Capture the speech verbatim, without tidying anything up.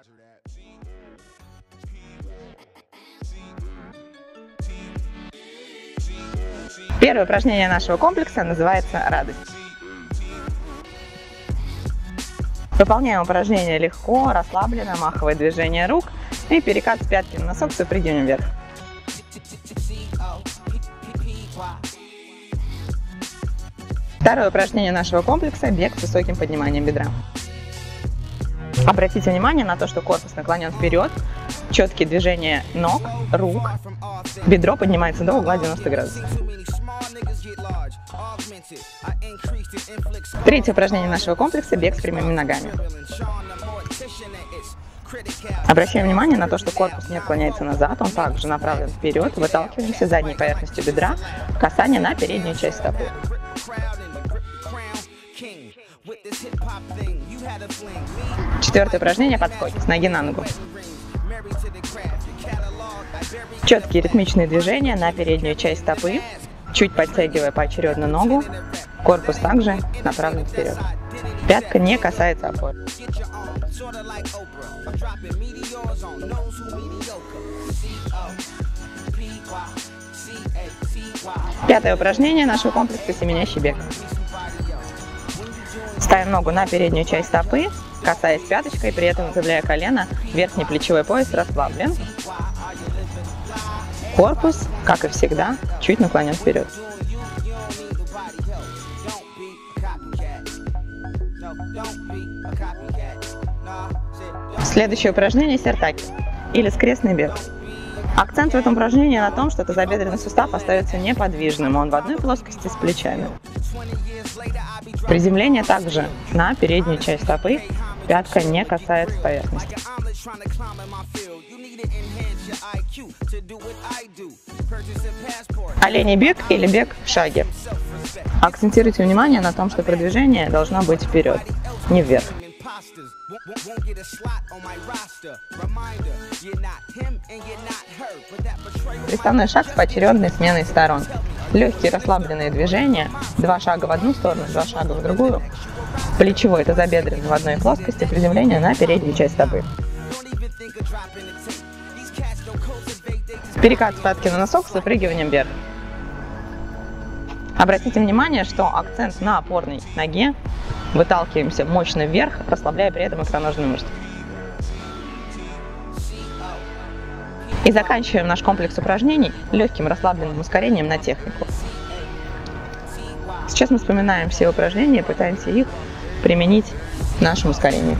Первое упражнение нашего комплекса называется «Радость». Выполняем упражнение легко, расслабленно, маховое движение рук и перекат с пятки на носок с упрыгиванием вверх. Второе упражнение нашего комплекса – бег с высоким подниманием бедра. Обратите внимание на то, что корпус наклонен вперед, четкие движения ног, рук, бедро поднимается до угла девяносто градусов. Третье упражнение нашего комплекса – бег с прямыми ногами. Обращаем внимание на то, что корпус не отклоняется назад, он также направлен вперед, выталкиваемся задней поверхностью бедра, касание на переднюю часть стопы. Четвертое упражнение – подскоки с ноги на ногу. Четкие ритмичные движения на переднюю часть стопы, чуть подтягивая поочередно ногу, корпус также направлен вперед. Пятка не касается опоры. Пятое упражнение нашего комплекса – семенящий бег. Ставим ногу на переднюю часть стопы, касаясь пяточкой, при этом выпрямляя колено, верхний плечевой пояс расслаблен. Корпус, как и всегда, чуть наклонен вперед. Следующее упражнение – сертаки, или скрестный бег. Акцент в этом упражнении на том, что тазобедренный сустав остается неподвижным, он в одной плоскости с плечами. Приземление также на переднюю часть стопы, пятка не касается поверхности. Оленей бег или бег в шаге. Акцентируйте внимание на том, что продвижение должно быть вперед, не вверх. Приставной шаг с поочередной сменой сторон. Легкие расслабленные движения, два шага в одну сторону, два шага в другую. Плечевой тазобедренный в одной плоскости, приземление на переднюю часть стопы. Перекат с пятки на носок с выпрыгиванием вверх. Обратите внимание, что акцент на опорной ноге. Выталкиваемся мощно вверх, расслабляя при этом икроножные мышцы. И заканчиваем наш комплекс упражнений легким расслабленным ускорением на технику. Сейчас мы вспоминаем все упражнения и пытаемся их применить в нашем ускорении.